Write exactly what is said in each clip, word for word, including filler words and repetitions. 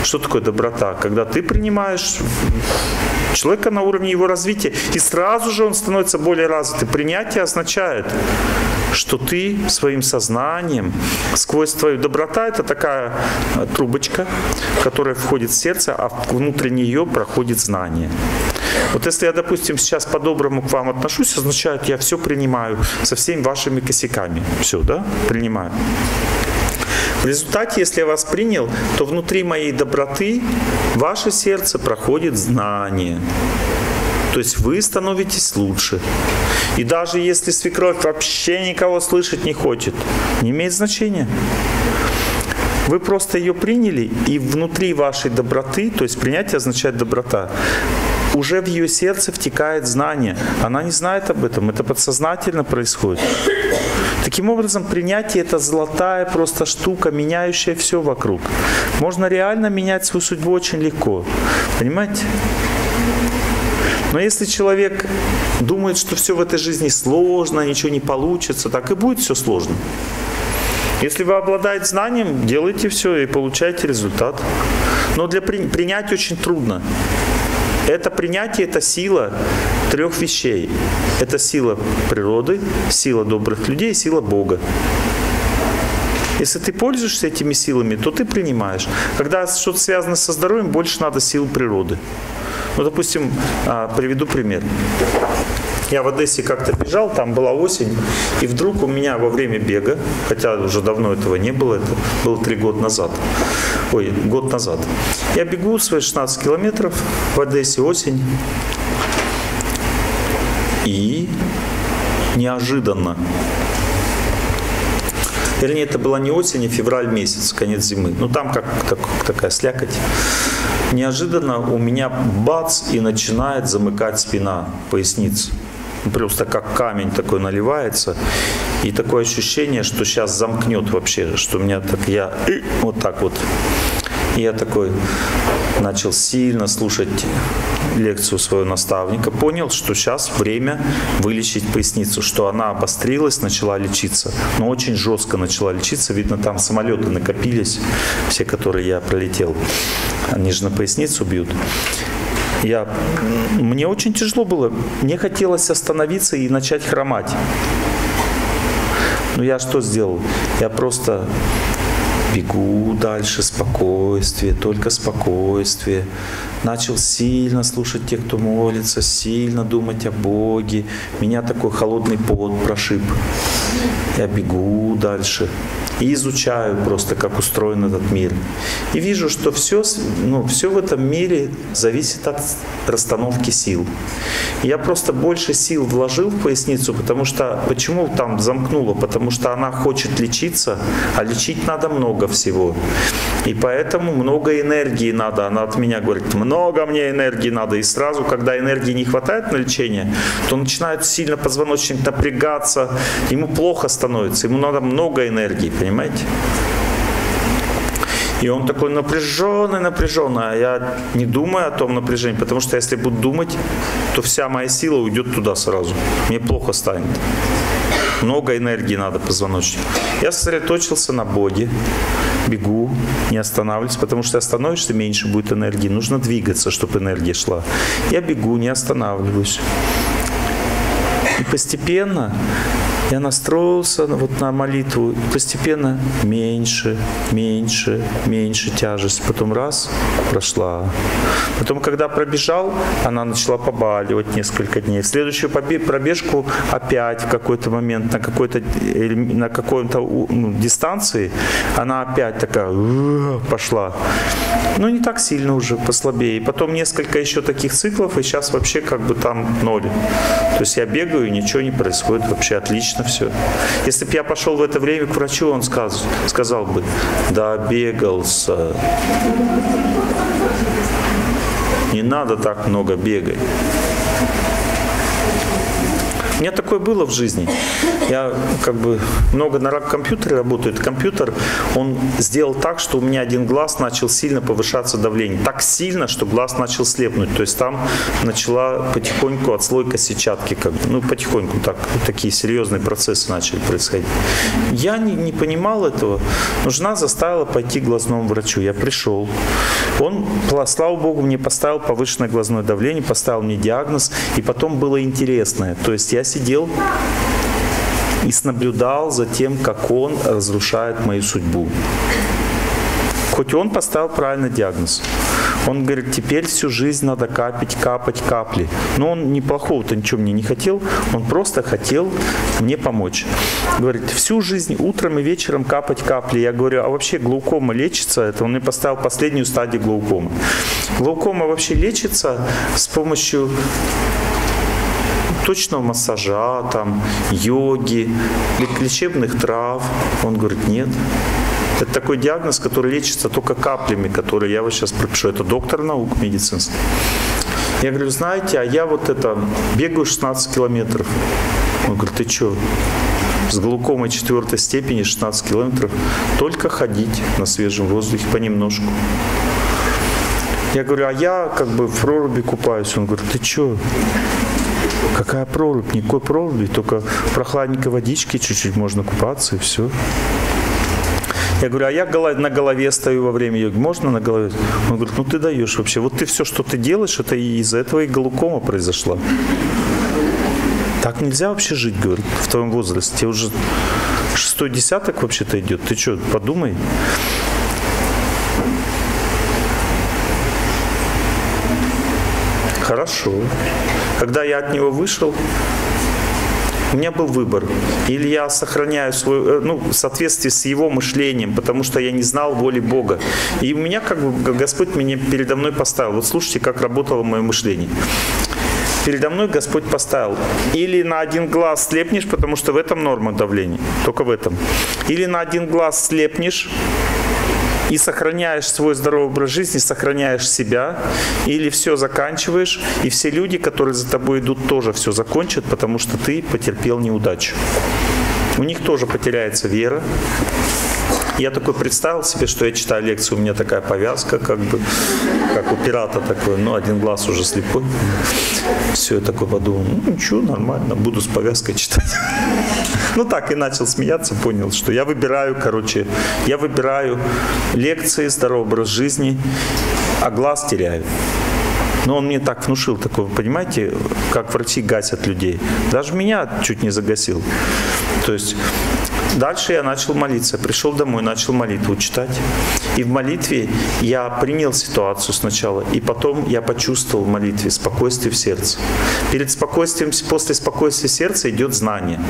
Что такое доброта? Когда ты принимаешь человека на уровне его развития, и сразу же он становится более развитым. Принятие означает, что ты своим сознанием, сквозь твою доброта, это такая трубочка, которая входит в сердце, а внутрь нее проходит знание. Вот если я, допустим, сейчас по-доброму к вам отношусь, означает, я все принимаю со всеми вашими косяками. Все, да? Принимаю. В результате, если я вас принял, то внутри моей доброты в ваше сердце проходит знание. То есть вы становитесь лучше. И даже если свекровь вообще никого слышать не хочет, не имеет значения. Вы просто ее приняли, и внутри вашей доброты, то есть принятие означает доброта, уже в ее сердце втекает знание. Она не знает об этом, это подсознательно происходит. Таким образом, принятие — это золотая просто штука, меняющая все вокруг. Можно реально менять свою судьбу очень легко. Понимаете? Но если человек думает, что все в этой жизни сложно, ничего не получится, так и будет все сложно. Если вы обладаете знанием, делайте все и получаете результат. Но для при... принятия очень трудно. Это принятие — это сила трех вещей. Это сила природы, сила добрых людей, сила Бога. Если ты пользуешься этими силами, то ты принимаешь. Когда что-то связано со здоровьем, больше надо сил природы. Ну, допустим, приведу пример. Я в Одессе как-то бежал, там была осень, и вдруг у меня во время бега, хотя уже давно этого не было, это было три года назад, ой, год назад, я бегу свои шестнадцать километров в Одессе, осень, и неожиданно, вернее, это была не осень, а февраль месяц, конец зимы, ну там как, как такая слякоть, неожиданно у меня бац, и начинает замыкать спина, поясница. Просто как камень такой наливается. И такое ощущение, что сейчас замкнет вообще, что у меня так, я вот так вот. И я такой начал сильно слушать лекцию своего наставника, понял, что сейчас время вылечить поясницу, что она обострилась, начала лечиться, но очень жестко начала лечиться, видно, там самолеты накопились, все, которые я пролетел, они же на поясницу бьют. Я, мне очень тяжело было, мне хотелось остановиться и начать хромать. Но я что сделал? Я просто бегу дальше, спокойствие, только спокойствие. Начал сильно слушать тех, кто молится, сильно думать о Боге. Меня такой холодный пот прошиб. Я бегу дальше и изучаю просто, как устроен этот мир. И вижу, что все, ну, все в этом мире зависит от расстановки сил. Я просто больше сил вложил в поясницу, потому что, почему там замкнуло? Потому что она хочет лечиться, а лечить надо много всего. И поэтому много энергии надо. Она от меня говорит, много мне энергии надо. И сразу, когда энергии не хватает на лечение, то начинает сильно позвоночник напрягаться, ему плохо становится, ему надо много энергии, понимаете? И он такой напряженный, напряженный, а я не думаю о том напряжении, потому что если буду думать, то вся моя сила уйдет туда сразу. Мне плохо станет. Много энергии надо позвоночнику. Я сосредоточился на Боге, бегу, не останавливаюсь, потому что остановишься, меньше будет энергии. Нужно двигаться, чтобы энергия шла. Я бегу, не останавливаюсь. И постепенно я настроился вот на молитву, и постепенно меньше, меньше, меньше тяжесть. Потом раз, прошла. Потом, когда пробежал, она начала побаливать несколько дней. В следующую пробежку опять в какой-то момент, на какой-то на какой-то ну, дистанции, она опять такая пошла. Но не так сильно уже, послабее. И потом несколько еще таких циклов, и сейчас вообще как бы там ноль. То есть я бегаю, и ничего не происходит, вообще отлично все. Если бы я пошел в это время к врачу, он сказ, сказал бы, да бегался. Не надо так много бегать. У меня такое было в жизни. Я как бы много на компьютере работаю. Этот компьютер, он сделал так, что у меня один глаз начал сильно повышаться давление. Так сильно, что глаз начал слепнуть. То есть там начала потихоньку отслойка сетчатки. Как бы, ну, потихоньку так, такие серьезные процессы начали происходить. Я не, не понимал этого. Но жена заставила пойти к глазному врачу. Я пришел. Он, слава Богу, мне поставил повышенное глазное давление, поставил мне диагноз, и потом было интересное. То есть я сидел и наблюдал за тем, как он разрушает мою судьбу. Хоть он поставил правильный диагноз. Он говорит, теперь всю жизнь надо капать, капать капли. Но он неплохого-то ничего мне не хотел, он просто хотел мне помочь. Говорит, всю жизнь утром и вечером капать капли. Я говорю, а вообще глаукома лечится? Это он мне поставил последнюю стадию глаукомы. Глаукома вообще лечится с помощью точного массажа, там, йоги, лечебных трав. Он говорит, нет. Это такой диагноз, который лечится только каплями, которые я вот сейчас пропишу. Это доктор наук медицинский. Я говорю, знаете, а я вот это бегаю шестнадцать километров. Он говорит, ты что? С глаукомой четвертой степени шестнадцать километров. Только ходить на свежем воздухе понемножку. Я говорю, а я как бы в проруби купаюсь. Он говорит, ты что? Какая прорубь? Никакой проруби, только прохладненькой водички чуть-чуть можно купаться и все. Я говорю, а я на голове стою во время йоги. Можно на голове? Он говорит, ну ты даешь вообще. Вот ты все, что ты делаешь, это из-за этого и глаукома произошла. Так нельзя вообще жить, говорит, в твоем возрасте. Тебе уже шестой десяток вообще-то идет. Ты что, подумай. Хорошо. Когда я от него вышел, у меня был выбор. Или я сохраняю свой, ну, в соответствии с его мышлением, потому что я не знал воли Бога. И у меня как бы Господь меня передо мной поставил. Вот слушайте, как работало мое мышление. Передо мной Господь поставил. Или на один глаз слепнешь, потому что в этом норма давления. Только в этом. Или на один глаз слепнешь и сохраняешь свой здоровый образ жизни, сохраняешь себя, или все заканчиваешь, и все люди, которые за тобой идут, тоже все закончат, потому что ты потерпел неудачу. У них тоже потеряется вера. Я такой представил себе, что я читаю лекцию, у меня такая повязка, как бы, как у пирата такой, ну, один глаз уже слепой. Все, я такой подумал, ну, ничего, нормально, буду с повязкой читать. Ну, так, и начал смеяться, понял, что я выбираю, короче, я выбираю лекции, здоровый образ жизни, а глаз теряю. Но он мне так внушил, такое, вы понимаете, как врачи гасят людей. Даже меня чуть не загасил. То есть дальше я начал молиться. Пришел домой, начал молитву читать. И в молитве я принял ситуацию сначала, и потом я почувствовал в молитве спокойствие в сердце. Перед спокойствием, после спокойствия сердца идет знание.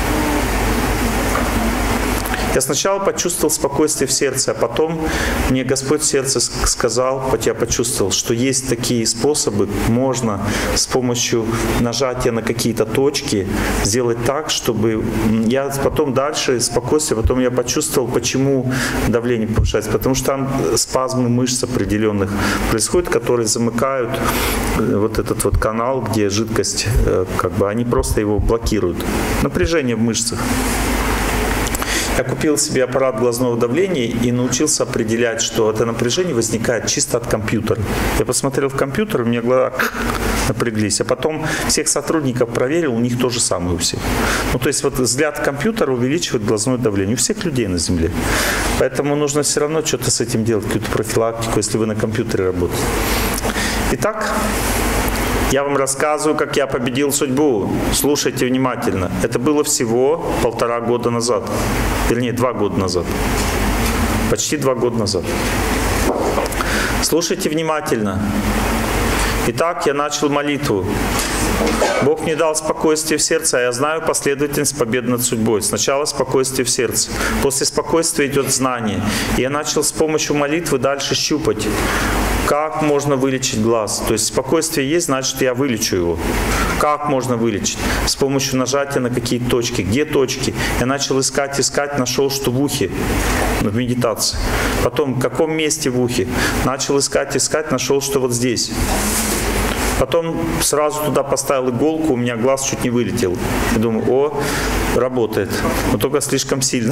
Я сначала почувствовал спокойствие в сердце, а потом мне Господь в сердце сказал, хоть я почувствовал, что есть такие способы, можно с помощью нажатия на какие-то точки сделать так, чтобы я потом дальше спокойствие, потом я почувствовал, почему давление повышается, потому что там спазмы мышц определенных происходят, которые замыкают вот этот вот канал, где жидкость, как бы они просто его блокируют. Напряжение в мышцах. Я купил себе аппарат глазного давления и научился определять, что это напряжение возникает чисто от компьютера. Я посмотрел в компьютер, у меня глаза напряглись, а потом всех сотрудников проверил, у них то же самое у всех. Ну, то есть вот взгляд компьютера увеличивает глазное давление у всех людей на Земле. Поэтому нужно все равно что-то с этим делать, какую-то профилактику, если вы на компьютере работаете. Итак, я вам рассказываю, как я победил судьбу. Слушайте внимательно. Это было всего полтора года назад. Вернее, два года назад. Почти два года назад. Слушайте внимательно. Итак, я начал молитву. Бог мне дал спокойствие в сердце, а я знаю последовательность победы над судьбой. Сначала спокойствие в сердце. После спокойствия идет знание. И я начал с помощью молитвы дальше щупать, как можно вылечить глаз. То есть спокойствие есть, значит, я вылечу его. Как можно вылечить? С помощью нажатия на какие-то точки. Где точки? Я начал искать, искать, нашел, что в ухе, в медитации. Потом, в каком месте в ухе? Начал искать, искать, нашел, что вот здесь. Потом сразу туда поставил иголку, у меня глаз чуть не вылетел. Я думаю, о, работает, но только слишком сильно.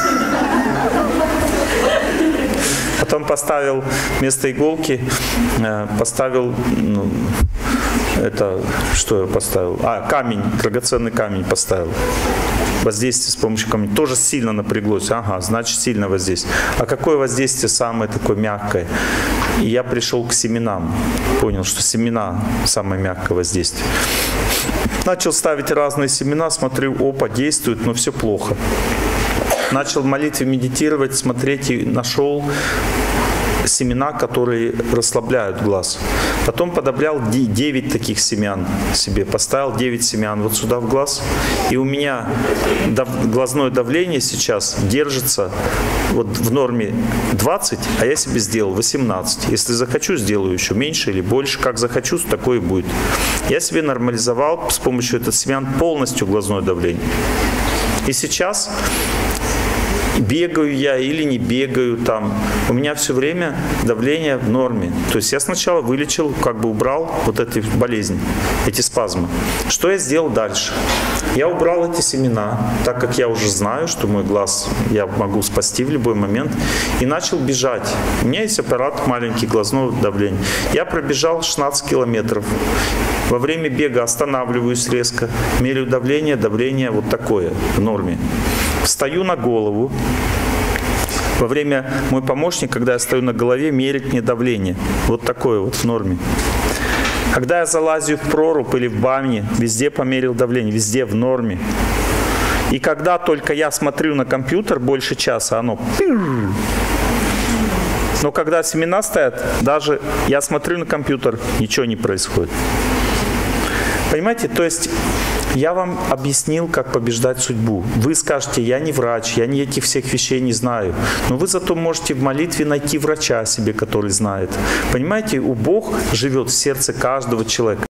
Потом поставил вместо иголки, поставил, ну, это, что я поставил? А, камень, драгоценный камень поставил. Воздействие с помощью камня. Тоже сильно напряглось. Ага, значит, сильно воздействие. А какое воздействие самое такое мягкое? И я пришел к семенам. Понял, что семена – самое мягкое воздействие. Начал ставить разные семена, смотрю, опа, действует, но все плохо. Начал в молитве медитировать, смотреть и нашел семена, которые расслабляют глаз. Потом подобрал девять таких семян себе, поставил девять семян вот сюда в глаз. И у меня глазное давление сейчас держится вот в норме двадцать, а я себе сделал восемнадцать. Если захочу, сделаю еще меньше или больше. Как захочу, такое и будет. Я себе нормализовал с помощью этих семян полностью глазное давление. И сейчас бегаю я или не бегаю там, у меня все время давление в норме. То есть я сначала вылечил, как бы убрал вот эту болезнь, эти спазмы. Что я сделал дальше? Я убрал эти семена, так как я уже знаю, что мой глаз я могу спасти в любой момент, и начал бежать. У меня есть аппарат маленький глазного давления. Я пробежал шестнадцать километров. Во время бега останавливаюсь резко, меряю давление, давление вот такое, в норме. Встаю на голову. Во время мой помощник, когда я стою на голове, мерит мне давление. Вот такое вот в норме. Когда я залазю в прорубь или в бане, везде померил давление, везде в норме. И когда только я смотрю на компьютер больше часа, оно... Но когда семена стоят, даже я смотрю на компьютер, ничего не происходит. Понимаете, то есть я вам объяснил, как побеждать судьбу. Вы скажете, я не врач, я не этих всех вещей не знаю. Но вы зато можете в молитве найти врача себе, который знает. Понимаете, у Бога живет в сердце каждого человека.